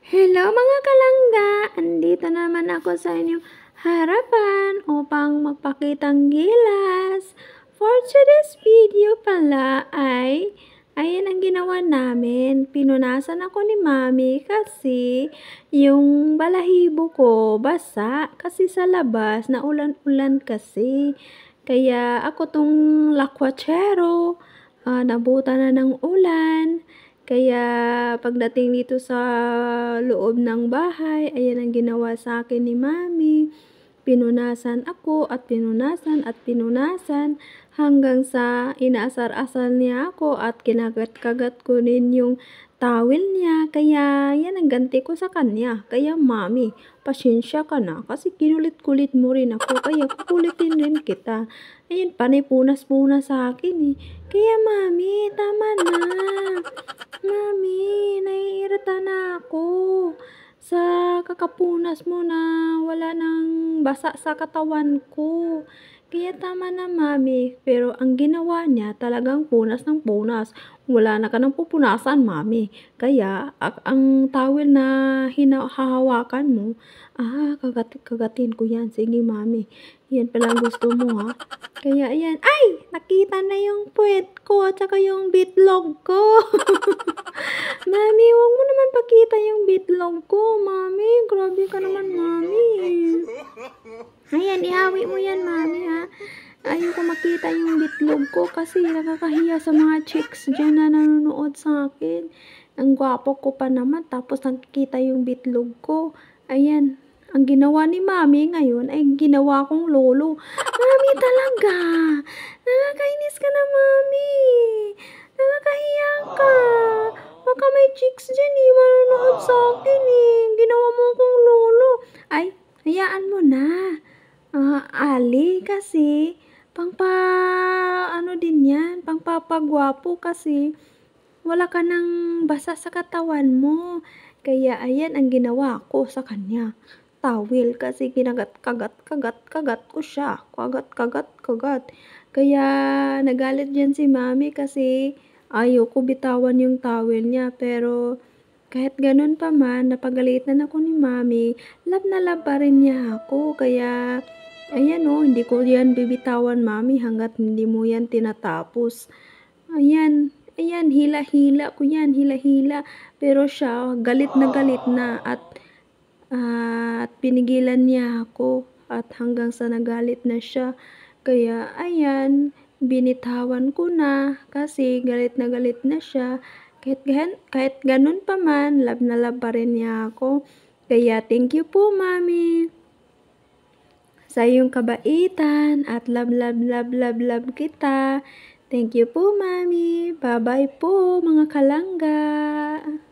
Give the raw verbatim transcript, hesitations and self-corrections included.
Hello mga kalangga! Andito naman ako sa inyong harapan upang magpakitang gilas. For today's video pala ay, ayan ang ginawa namin. Pinunasan ako ni Mami kasi yung balahibo ko basa kasi sa labas na ulan-ulan kasi. Kaya ako tong lakwachero, uh, nabuta na ng ulan. Kaya pagdating dito sa loob ng bahay, ayan ang ginawa sa akin ni Mami. Pinunasan ako at pinunasan at pinunasan hanggang sa inaasar-asar niya ako at kinagat-kagat ko din yung towel niya. Kaya yan ang ganti ko sa kanya. Kaya Mami, pasensya ka na kasi kinulit-kulit mo rin ako. Kaya kukulitin rin kita. Ayun, panay punas-punas sa akin eh. Kaya Mami, tama na. Mami, naiirita na ako sa kakapunas mo na wala nang basa sa katawan ko. Kaya tama na Mami, pero ang ginawa niya talagang punas ng punas. Wala na ka nang pupunasan Mami. Kaya ak- ang towel na hinahawakan mo, ah, kagat kagatin ko yan. Sige Mami, yan pala ang gusto mo ha. Kaya ayan, ay! Nakita na yung puwet ko at saka yung bitlog ko. Mami, huwag mo naman pakita yung bitlog ko. Mami, grabe ka naman, Mami. Ayan, ihawi mo yan, Mami, ha. Ayoko makita yung bitlog ko kasi nakakahiya sa mga chicks dyan na nanonood sa akin. Ang gwapo ko pa naman, tapos nakikita yung bitlog ko. Ayan, ang ginawa ni Mami ngayon ay ginawa kong lolo. Mami talaga. Nakakainis ka na, Mami. Nakakahiya ka. Baka may chicks dyan eh, manonood sa akin eh. Ginawa mo akong lolo. Ay, hayaan mo na. Ah, Ali kasi, pangpa, ano din yan, pangpapagwapo kasi wala ka nang basa sa katawan mo. Kaya ayan ang ginawa ko sa kanya. Towel kasi kinagat, kagat, kagat, kagat ko siya. Kagat, kagat, kagat. Kaya nagalit dyan si Mami kasi ayoko bitawan yung towel niya. Pero kahit ganun pa man, napagalitan ako ni Mami, love na love pa rin niya ako. Kaya ayan o, oh, hindi ko yan bibitawan Mami hanggat hindi mo yan tinatapos. Ayan, ayan, hila-hila ko yan, hila-hila. Pero siya, galit na galit na at, uh, at pinigilan niya ako at hanggang sa nagalit na siya. Kaya ayan, binitawan ko na kasi galit na galit na siya. Kahit, kahit ganun pa man, love na love pa rin niya ako. Kaya thank you po Mami sa iyong kabaitan at love love love love love kita. Thank you po Mami. Bye bye po mga kalangga.